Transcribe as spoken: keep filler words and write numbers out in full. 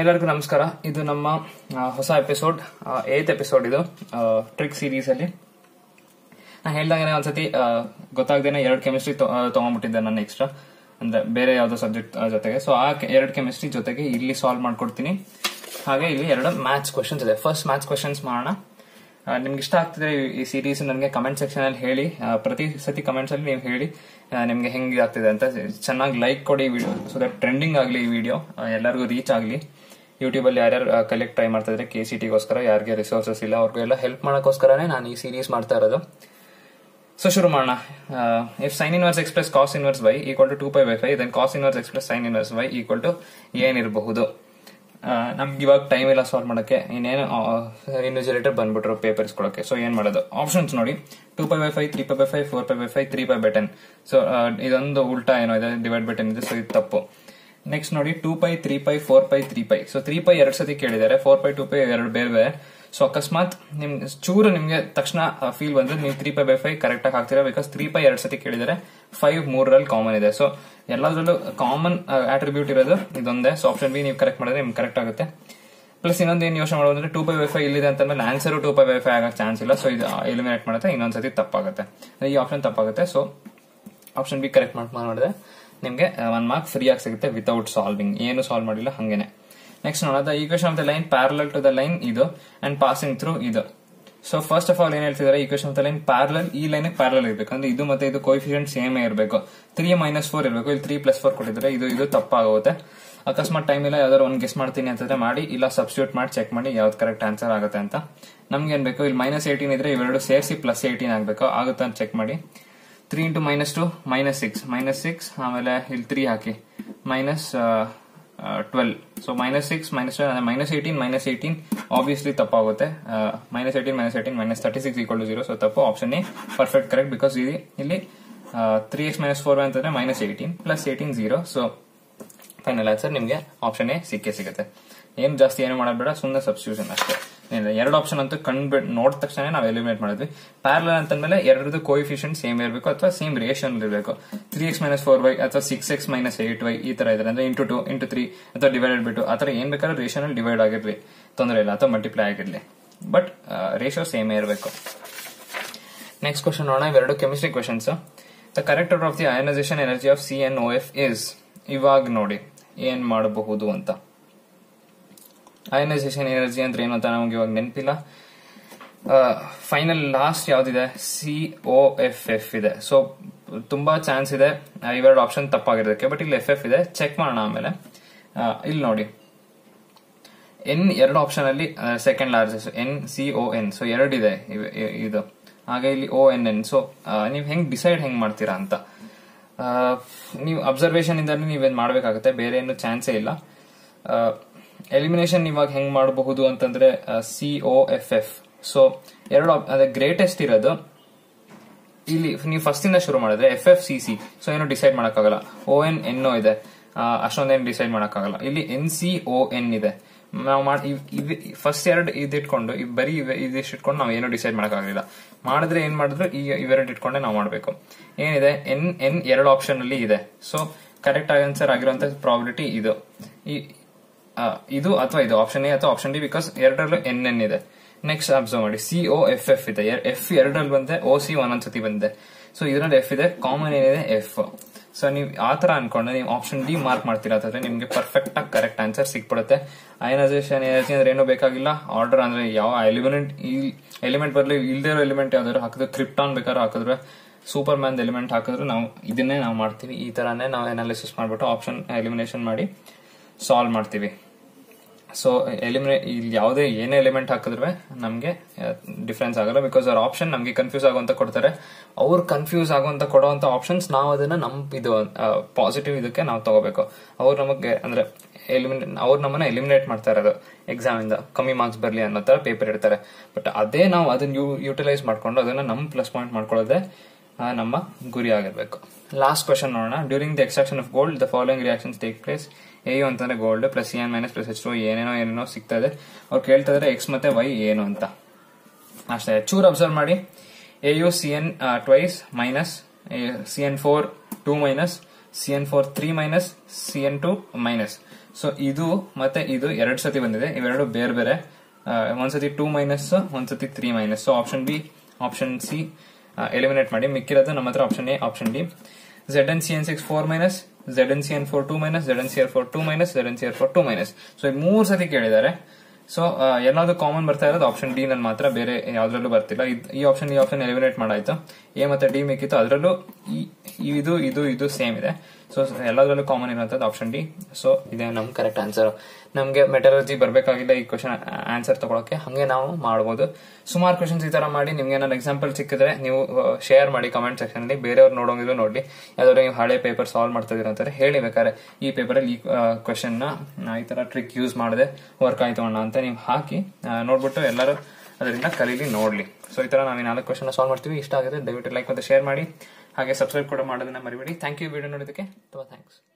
ಎಲ್ಲರಿಗೂ ನಮಸ್ಕಾರ. ಇದು ನಮ್ಮ ಹೊಸ ಎಪಿಸೋಡ್, ಏತ್ ಎಪಿಸೋಡ್. ಇದು ಟ್ರಿಕ್ ಸೀರೀಸ್ ಅಲ್ಲಿ ನಾ ಹೇಳ್ದಂಗೆ ಒಂದ್ಸತಿ ಗೊತ್ತಾಗ್ದೇನೆ ಎರಡು ಕೆಮಿಸ್ಟ್ರಿ ತಗೊಂಡ್ಬಿಟ್ಟಿದ್ದೆ ನಾನು ಎಕ್ಸ್ಟ್ರಾ, ಅಂದ್ರೆ ಬೇರೆ ಯಾವ್ದೋ ಸಬ್ಜೆಕ್ಟ್ ಜೊತೆಗೆ. ಸೊ ಆ ಎರಡು ಕೆಮಿಸ್ಟ್ರಿ ಜೊತೆಗೆ ಇಲ್ಲಿ ಸಾಲ್ವ್ ಮಾಡ್ಕೊಡ್ತೀನಿ. ಹಾಗೆ ಇಲ್ಲಿ ಎರಡು ಮ್ಯಾಥ್ಸ್ ಕ್ವಶನ್ಸ್ ಇದೆ. ಫಸ್ಟ್ ಮ್ಯಾಥ್ಸ್ ಕ್ವಶನ್ಸ್ ಮಾಡೋಣ. ನಿಮ್ಗೆ ಇಷ್ಟ ಆಗ್ತಿದ್ರೆ ಈ ಸೀರೀಸ್ ನನಗೆ ಕಮೆಂಟ್ ಸೆಕ್ಷನ್ ಅಲ್ಲಿ ಹೇಳಿ. ಪ್ರತಿ ಸತಿ ಕಮೆಂಟ್ಸ್ ಅಲ್ಲಿ ನೀವು ಹೇಳಿ ನಿಮ್ಗೆ ಹೆಂಗ್ ಆಗ್ತಿದೆ ಅಂತ. ಚೆನ್ನಾಗಿ ಲೈಕ್ ಕೊಡಿ ವಿಡಿಯೋ, ಸೊ ದಟ್ ಟ್ರೆಂಡಿಂಗ್ ಆಗಲಿ ಈ ವಿಡಿಯೋ, ಎಲ್ಲರಿಗೂ ರೀಚ್ ಆಗಲಿ. ಯೂಟ್ಯೂಬ್ ಅಲ್ಲಿ ಯಾರ್ಯಾರು ಕಲೆಕ್ಟ್ ಟ್ರೈ ಮಾಡ್ತಾ ಇದ್ರೆ ಕೆ ಸಿ ಟಿಗೋಸ್ಕರ, ಯಾರಿಗೆ ರಿಸೋರ್ಸಸ್ ಇಲ್ಲ ಅವ್ರಿಗೆಲ್ಲ ಹೆಲ್ಪ್ ಮಾಡೋಕ್ಕೋಸ್ಕರನೇ ನಾನು ಈ ಸೀರೀಸ್ ಮಾಡ್ತಾ ಇರೋದು. ಸೊ ಶುರು ಮಾಡೋಣ. If sine inverse x plus cos inverse y equal to two pi by five, then cos inverse x plus sine inverse y equal to ಏನಿರಬಹುದು? ನಮ್ಗೆ ಇವಾಗ ಟೈಮ್ ಇಲ್ಲ ಸಾಲ್ವ್ ಮಾಡಕ್ಕೆ. ಇನ್ನೇನು ಇನ್ವಿಜಿಲೇಟರ್ ಬಂದ್ಬಿಟ್ರು ಪೇಪರ್ ಇಸ್ಕೊಳಕ್ಕೆ. ಸೊ ಏನ್ ಮಾಡೋದು? ಆಪ್ಷನ್ಸ್ ನೋಡಿ. Two pi by five, three pi by five, four pi by five, three pi by ten. So ಇದೊಂದು ಉಲ್ಟಾ ಏನೋ ಇದೆ, ಡಿವೈಡ್ ಬೈ ಟೆನ್ ಇದೆ. ಸೊ ಇದು ತಪ್ಪು. ನೆಕ್ಸ್ಟ್ ನೋಡಿ, two pi, three pi, four pi, three pi. So three pi ಎರಡ್ ಸತಿ ಕೇಳಿದ್ದಾರೆ, ಫೋರ್ ಪೈ ಟೂ ಪೈ ಎರಡು ಬೇರೆ ಬೇರೆ. ಸೊ ಅಕಸ್ಮಾತ್ ನಿಮ್ ಚೂರು ನಿಮ್ಗೆ ತಕ್ಷಣ ಫೀಲ್ ಬಂದ್ರೆ ನೀವು three pi by five correct ಆಗಿ ಹಾಕ್ತೀರಾ, ಬಿಕಾಸ್ ತ್ರೀ ಪೈ ಎರಡ್ ಸತಿ ಕೇಳಿದರೆ, ಫೈವ್ ಮೂರರಲ್ಲಿ ಕಾಮನ್ ಇದೆ. ಸೊ ಎಲ್ಲದರಲ್ಲೂ ಕಾಮನ್ ಆಟ್ರಿಬ್ಯೂಟ್ ಇರೋದು ಇದೊಂದೇ. ಸೊ ಆಪ್ಷನ್ ಬಿ ನೀವು ಕರೆಕ್ಟ್ ಮಾಡಿದ್ರೆ ನಿಮ್ಗೆ ಕರೆಕ್ಟ್ ಆಗುತ್ತೆ. ಪ್ಲಸ್ ಇನ್ನೊಂದು ಏನ್ ಯೋಚನೆ ಮಾಡೋದಂದ್ರೆ, ಟೂ ಪೈ ಬೈ ಫೈವ್ ಇಲ್ಲಿದೆ ಅಂತಂದ್ರೆ answer two pi by five ಆಗಕ್ಕೆ ಚಾನ್ಸ್ ಇಲ್ಲ. ಸೊ ಇದು ಎಲಿಮಿನೇಟ್ ಮಾಡುತ್ತೆ, ಇನ್ನೊಂದ್ಸತಿ ತಪ್ಪಾಗುತ್ತೆ. ಈ ಆಪ್ಷನ್ ತಪ್ಪಾಗುತ್ತೆ. So option B correct mark ಮಾಡಿದ್ರೆ ನಿಮ್ಗೆ ಒನ್ ಮಾರ್ಕ್ ಫ್ರೀ ಆಗಿ ಸಿಗುತ್ತೆ ವಿತೌಟ್ ಸಾಲ್ವಿಂಗ್. ಏನು ಸಾಲ್ವ್ ಮಾಡಿಲ್ಲ ಹಂಗೇನೆ. ನೆಕ್ಸ್ಟ್ ನೋಡೋದ, equation of the line parallel to the line ಇದು ಅಂಡ್ ಪಾಸಿಂಗ್ ಥ್ರೂ ಇದು. ಸೊ ಫಸ್ಟ್ ಆಫ್ ಆಲ್ ಏನ್ ಹೇಳ್ತಿದ್ದಾರೆ, equation of the line parallel, ಈ ಲೈನ್ ಪ್ಯಾರಲಲ್ ಇರಬೇಕು ಅಂದ್ರೆ ಇದು ಮತ್ತೆ ಇದು ಕೋಎಫಿಷಿಯಂಟ್ ಸೇಮ್ ಇರಬೇಕು. ತ್ರೀ ಮೈನಸ್ ಫೋರ್ ಇರಬೇಕು, ಇಲ್ಲಿ ತ್ರೀ ಪ್ಲಸ್ ಫೋರ್ ಕೊಟ್ಟಿದ್ದಾರೆ. ಇದು ಇದು ತಪ್ಪಾಗುತ್ತೆ. ಅಕಸ್ಮಾತ್ ಟೈಮ್ ಇಲ್ಲ, ಯಾವ್ದಾದ್ರು ಒಂದು ಗೆಸ್ ಮಾಡ್ತೀನಿ ಅಂತಂದ್ರೆ ಮಾಡಿ, ಇಲ್ಲ ಸಬ್ಸ್ಟಿಟ್ಯೂಟ್ ಮಾಡಿ ಚೆಕ್ ಮಾಡಿ ಯಾವ್ದು ಕರೆಕ್ಟ್ ಆನ್ಸರ್ ಆಗುತ್ತೆ ಅಂತ. ನಮ್ಗೆ ಏನ್ ಬೇಕು, ಇಲ್ಲಿ ಮೈನಸ್ ಏಟೀನ್ ಇದ್ರೆ ಇವೆರಡು ಸೇರಿಸಿ ಪ್ಲಸ್ ಏಟೀನ್ ಆಗ್ಬೇಕು, ಆಗುತ್ತೆ ಅಂತ ಚೆಕ್ ಮಾಡಿ. Three into minus two minus six, minus six, ಆಮೇಲೆ ಇಲ್ಲಿ ತ್ರೀ ಹಾಕಿ minus twelve. So minus six minus minus eighteen minus eighteen obviously ತಪ್ಪಾಗುತ್ತೆ. Minus eighteen minus eighteen minus thirty six equal to zero. So ತಪ್ಪು. Option A perfect correct, because ಇಲ್ಲಿ three x minus four ಅಂತಂದ್ರೆ minus eighteen plus eighteen zero. So final answer ನಿಮ್ಗೆ option A ಸಿಕ್ಕೇ ಸಿಗುತ್ತೆ. ಏನು ಜಾಸ್ತಿ ಏನು ಮಾಡೋದು ಬೇಡ, ಸುಮ್ಮನೆ ಸಬ್ಸ್ಟಿಟ್ಯೂಷನ್ ಅಷ್ಟೇ. ಎರಡು ಆಪ್ಷನ್ ಅಂತೂ ಕಂಡ್ಬಿಟ್ಟು ನೋಡಿದ ತಕ್ಷಣ ನಾವು ಎಲಿಮಿನೇಟ್ ಮಾಡಿದ್ವಿ. ಪ್ಯಾರಲಲ್ ಅಂತಂದ್ಮೇಲೆ ಎರಡರದ್ದು ಕೋಎಫಿಷಿಯಂಟ್ ಸೇಮ್ ಇರಬೇಕು ಅಥವಾ ಸೇಮ್ ರೇಷನ್ ಇರಬೇಕು. Three x minus four y ಅಥವಾ six x minus eight y ಈ ತರ ಇದ್ರೆ ಅಂದ್ರೆ ಇಂಟು ಟು ಇಂಟು ತ್ರೀ ಅಥವಾ ಡಿವೈಡೆಡ್ ಬಿಟ್ಟು ಆ ತರ ಏನ್ ಬೇಕಾದ್ರೂ ರೇಷನ್ ಅಲ್ಲಿ ಡಿವೈಡ್ ಆಗಿರ್ಲಿ, ತೊಂದರೆ ಇಲ್ಲ, ಅಥವಾ ಮಲ್ಟಿಪ್ಲೈ ಆಗಿರ್ಲಿ, ಬಟ್ ರೇಷಿಯೋ ಸೇಮ್ ಇರಬೇಕು. ನೆಕ್ಸ್ಟ್ ಕ್ವಶನ್ ನೋಡೋಣ. ಇವೆರಡು chemistry questions. The correct order of the ionisation energy of C N O F is. ಇವಾಗ ನೋಡಿ ಏನ್ ಮಾಡಬಹುದು ಅಂತ. ಅಯನೈಸೇಷನ್ ಎನರ್ಜಿ ಅಂದ್ರೆ ಏನು ಅಂತ ನಮ್ಗೆ ಇವಾಗ ನೆನಪಿಲ್ಲ. ಫೈನಲ್ ಲಾಸ್ಟ್ ಯಾವ್ದಿದೆ, ಸಿ ಓ ಎಫ್ ಎಫ್ ಇದೆ. ಸೊ ತುಂಬಾ ಚಾನ್ಸ್ ಇದೆ ಇವೆರಡು ಆಪ್ಷನ್ ತಪ್ಪಾಗಿರೋದಕ್ಕೆ, ಬಟ್ ಇಲ್ಲಿ ಎಫ್ ಎಫ್ ಇದೆ. ಚೆಕ್ ಮಾಡೋಣ ಆಮೇಲೆ. ಇಲ್ಲಿ ನೋಡಿ, ಎನ್ ಎರಡು ಆಪ್ಷನ್ ಅಲ್ಲಿ second largest N C O N. So ಎರಡಿದೆ ಇದು. ಹಾಗೆ ಇಲ್ಲಿ ಓ ಎನ್ ಎನ್. ಸೊ ನೀವ್ ಹೆಂಗ್ ಡಿಸೈಡ್ ಹೆಂಗ್ ಮಾಡ್ತೀರಾ ಅಂತ ನೀವು ಅಬ್ಸರ್ವೇಷನ್ ಇಂದ ನೀವೇನ್ ಮಾಡ್ಬೇಕಾಗತ್ತೆ, ಬೇರೆ ಏನು ಚಾನ್ಸೇ ಇಲ್ಲ. ಎಲಿಮಿನೇಷನ್ ಇವಾಗ ಹೆಂಗ್ ಮಾಡಬಹುದು ಅಂತಂದ್ರೆ C O F F. So ಎರಡು ಅದೇ ಗ್ರೇಟೆಸ್ಟ್ ಇರೋದು ಇಲ್ಲಿ. ನೀವು ಫಸ್ಟ್ ಇಂದ ಶುರು ಮಾಡಿದ್ರೆ F F C C. So ಏನು ಡಿಸೈಡ್ ಮಾಡಕ್ಕಾಗಲ್ಲ. ಓ ಎನ್ ಎನ್ ಇದೆ, ಅಷ್ಟೊಂದೇನು ಡಿಸೈಡ್ ಮಾಡಕ್ಕಾಗಲ್ಲ. ಇಲ್ಲಿ ಎನ್ ಸಿ ಓ ಎನ್ ಇದೆ. ನಾವು ಮಾಡಿ ಫಸ್ಟ್ ಎರಡು ಇದಿಟ್ಕೊಂಡು ಬರೀ ಇದಿಷ್ಟು ಇಟ್ಕೊಂಡು ನಾವು ಏನು ಡಿಸೈಡ್ ಮಾಡಕ್ಕಾಗಲಿಲ್ಲ. ಮಾಡಿದ್ರೆ ಏನ್ ಮಾಡಿದ್ರು ಈ ಇವೆರಡು ಇಟ್ಕೊಂಡೆ ನಾವು ಮಾಡ್ಬೇಕು. ಏನಿದೆ, ಎನ್ ಎನ್ ಎರಡು ಆಪ್ಷನ್ ಅಲ್ಲಿ ಇದೆ. ಸೊ ಕರೆಕ್ಟ್ ಆನ್ಸರ್ ಆಗಿರುವಂತ ಪ್ರಾಬಿಲಿಟಿ ಇದು ಇದು ಅಥವಾ ಇದು ಆಪ್ಷನ್ ಎ ಅಥವಾ ಆಪ್ಷನ್ ಡಿ, ಬಿಕಾಸ್ ಎರಡರಲ್ಲೂ ಎನ್ ಎನ್ ಇದೆ. ನೆಕ್ಸ್ಟ್ ಅಬ್ಸರ್ವ್ ಮಾಡಿ, ಸಿ ಓ ಎಫ್ ಎಫ್ ಇದೆ. ಎಫ್ ಎರಡರಲ್ಲಿ ಬಂದೆ, ಓ ಸಿ ಒಂದೊಂದ್ಸತಿ ಬಂದೆ. ಸೊ ಇದರಲ್ಲಿ ಎಫ್ ಇದೆ, ಕಾಮನ್ ಏನಿದೆ ಎಫ್. ಸೊ ನೀವು ಆ ತರ ಅನ್ಕೊಂಡ್ರೆ ನೀವು ಆಪ್ಷನ್ ಡಿ ಮಾರ್ಕ್ ಮಾಡ್ತೀರಾ ಅಂತಂದ್ರೆ ನಿಮ್ಗೆ ಪರ್ಫೆಕ್ಟ್ ಆಗಿ ಕರೆಕ್ಟ್ ಆನ್ಸರ್ ಸಿಕ್ಬಿಡುತ್ತೆ. ಅಯನೈಸೇಷನ್ ಎನರ್ಜಿ ಅಂದ್ರೆ ಏನು ಬೇಕಾಗಿಲ್ಲ. ಆರ್ಡರ್ ಅಂದ್ರೆ ಯಾವ ಎಲಿಮೆಂಟ್ ಎಲಿಮೆಂಟ್ ಬರಲಿ, ಇಲ್ದೇ ಇರೋ ಎಲಿಮೆಂಟ್ ಯಾವ್ದಾದ್ರು ಹಾಕಿದ್ರೆ, ಕ್ರಿಪ್ಟಾನ್ ಬೇಕಾದ್ರೂ ಹಾಕಿದ್ರೆ, ಸೂಪರ್ ಮ್ಯಾನ್ ಎಲಿಮೆಂಟ್ ಹಾಕಿದ್ರು ನಾವು ಇದನ್ನೇ ನಾವು ಮಾಡ್ತೀವಿ. ಈ ತರಾನೇ ನಾವು ಅನಾಲಿಸಿಸ್ ಮಾಡ್ಬಿಟ್ಟು ಆಪ್ಷನ್ ಎಲಿಮಿನೇಷನ್ ಮಾಡಿ ಸಾಲ್ವ್ ಮಾಡ್ತೀವಿ. ಸೊ ಎಲಿಮಿನೇಟ್ ಇಲ್ಲಿ ಯಾವುದೇ ಏನೇ ಎಲಿಮೆಂಟ್ ಹಾಕಿದ್ರೆ ನಮ್ಗೆ ಡಿಫ್ರೆನ್ಸ್ ಆಗಲ್ಲ, ಬಿಕಾಸ್ ಅವ್ರ ಆಪ್ಷನ್ ನಮ್ಗೆ ಕನ್ಫ್ಯೂಸ್ ಆಗುವಂತ ಕೊಡ್ತಾರೆ. ಅವ್ರು ಕನ್ಫ್ಯೂಸ್ ಆಗುವಂತ ಕೊಡುವಂತ ಆಪ್ಷನ್ಸ್ ನಾವು ಅದನ್ನ ನಮ್ ಇದು ಪಾಸಿಟಿವ್ ಇದಕ್ಕೆ ನಾವು ತಗೋಬೇಕು. ಅವ್ರು ನಮಗೆ ಅಂದ್ರೆ ಎಲಿಮಿನೇಟ್ ಅವ್ರು ನಮ್ಮನ್ನ ಎಲಿಮಿನೇಟ್ ಮಾಡ್ತಾ ಇರೋದು ಎಕ್ಸಾಮ್ ಇಂದ, ಕಮ್ಮಿ ಮಾರ್ಕ್ಸ್ ಬರ್ಲಿ ಅನ್ನೋ ತರ ಪೇಪರ್ ಇಡ್ತಾರೆ. ಬಟ್ ಅದೇ ನಾವು ಅದನ್ನ ಯೂಟಿಲೈಸ್ ಮಾಡ್ಕೊಂಡು ಅದನ್ನ ನಮ್ ಪ್ಲಸ್ ಪಾಯಿಂಟ್ ಮಾಡ್ಕೊಳ್ಳೋದೇ ನಮ್ಮ ಗುರಿ ಆಗಿರ್ಬೇಕು. ಲಾಸ್ಟ್ ಕ್ವಶನ್ ನೋಡೋಣ. During the extraction of gold the following reactions take place. A U ಅಂತಂದ್ರೆ gold plus C N minus plus H two ಏನೇನೋ ಏನೇನೋ ಸಿಗ್ತಾ ಇದೆ. ಅವ್ರು ಕೇಳ್ತಾ ಇದಾರೆ ಎಕ್ಸ್ ಮತ್ತೆ ವೈ ಏನು ಅಂತ. ಅಷ್ಟೇ, ಚೂರ್ ಅಬ್ಸರ್ವ್ ಮಾಡಿ. A U C N twice minus, C N four two minus, C N four three minus, C N two minus. So ಇದು ಮತ್ತೆ ಇದು ಎರಡ್ ಸತಿ ಬಂದಿದೆ, ಇವೆರಡು ಬೇರೆ ಬೇರೆ. ಒಂದ್ಸತಿ ಟೂ ಮೈನಸ್, ಒಂದ್ಸತಿ three minus. So option B, option C eliminate ಮಾಡಿ, ಮಿಕ್ಕಿರೋದು ನಮ್ಮ ಹತ್ರ option A, option D. Z N C N six four minus, Z N C N four two minus, Z N C R four two minus, Z N C R four two minus. So ಇದು ಮೂರ್ ಸತಿ ಕೇಳಿದ್ದಾರೆ. So ಎಲ್ಲಾದ್ರೂ common ಬರ್ತಾ ಇರೋದು option D ನಲ್ಲಿ ಮಾತ್ರ, ಬೇರೆ ಯಾವ್ದ್ರಲ್ಲೂ ಬರ್ತಿಲ್ಲ. ಈ ಆಪ್ಷನ್ ಈ ಆಪ್ಷನ್ ಎಲಿಮಿನೇಟ್ ಮಾಡಾಯ್ತು, ಎ ಮತ್ತೆ ಡಿ ಮಿಕ್ಕಿತ್ತು. ಅದರಲ್ಲೂ ಇದು ಇದು ಇದು ಸೇಮ್ ಇದೆ. ಸೊ ಎಲ್ಲದರಲ್ಲೂ ಕಾಮನ್ ಇರುವಂತದ್ದು ಆಪ್ಷನ್ ಡಿ. ಸೊ ಇದೇ ನಮ್ ಕರೆಕ್ಟ್ ಆನ್ಸರ್. ನಮ್ಗೆ ಮೆಟಲರ್ಜಿ ಬರ್ಬೇಕಾಗಿಲ್ಲ ಈ ಕ್ವಶನ್ ಆನ್ಸರ್ ತಗೊಳಕ್ಕೆ, ಹಂಗೆ ನಾವು ಮಾಡಬಹುದು. ಸುಮಾರು ಕ್ವಶನ್ಸ್ ಈ ತರ ಮಾಡಿ ನಿಮ್ಗೆ ಏನಾದ್ರು ಎಕ್ಸಾಂಪಲ್ ಸಿಕ್ಕಿದ್ರೆ ನೀವು ಶೇರ್ ಮಾಡಿ ಕಮೆಂಟ್ ಸೆಕ್ಷನ್ ಅಲ್ಲಿ. ಬೇರೆಯವ್ರು ನೋಡೋಂಗಿದ್ರು ನೋಡಿ, ಯಾವ್ದಾದ್ರು ನೀವು ಹಳೆ ಪೇಪರ್ ಸಾಲ್ವ್ ಮಾಡ್ತಾ ಇದೀರ ಅಂತಾರೆ ಹೇಳಿ ಬೇಕಾದ್ರೆ, ಈ ಪೇಪರ್ ಅಲ್ಲಿ ಈ ಕ್ವಶನ್ ನ ಈ ತರ ಟ್ರಿಕ್ ಯೂಸ್ ಮಾಡದೆ ವರ್ಕ್ ಆಯ್ತು ಅಣ್ಣ ಅಂತ ನೀವು ಹಾಕಿ ನೋಡ್ಬಿಟ್ಟು ಎಲ್ಲರೂ ಅದರಿಂದ ಕಲೀಲಿ, ನೋಡ್ಲಿ. ಸೊ ಈ ತರ ನಾವು ಈ ನಾಲ್ಕು ಕ್ವಶನ್ ಸಾಲ್ವ್ ಮಾಡ್ತೀವಿ. ಇಷ್ಟ ಆಗಿದೆ ದಯವಿಟ್ಟು ಲೈಕ್ ಮತ್ತೆ ಶೇರ್ ಮಾಡಿ, ಹಾಗೆ ಸಬ್ಸ್ಕ್ರೈಬ್ ಕೂಡ ಮಾಡೋದನ್ನ ಮರಿಬೇಡಿ. ಥ್ಯಾಂಕ್ ಯು ವಿಡಿಯೋ ನೋಡೋದಕ್ಕೆ, ತುಂಬಾ ಥ್ಯಾಂಕ್ಸ್.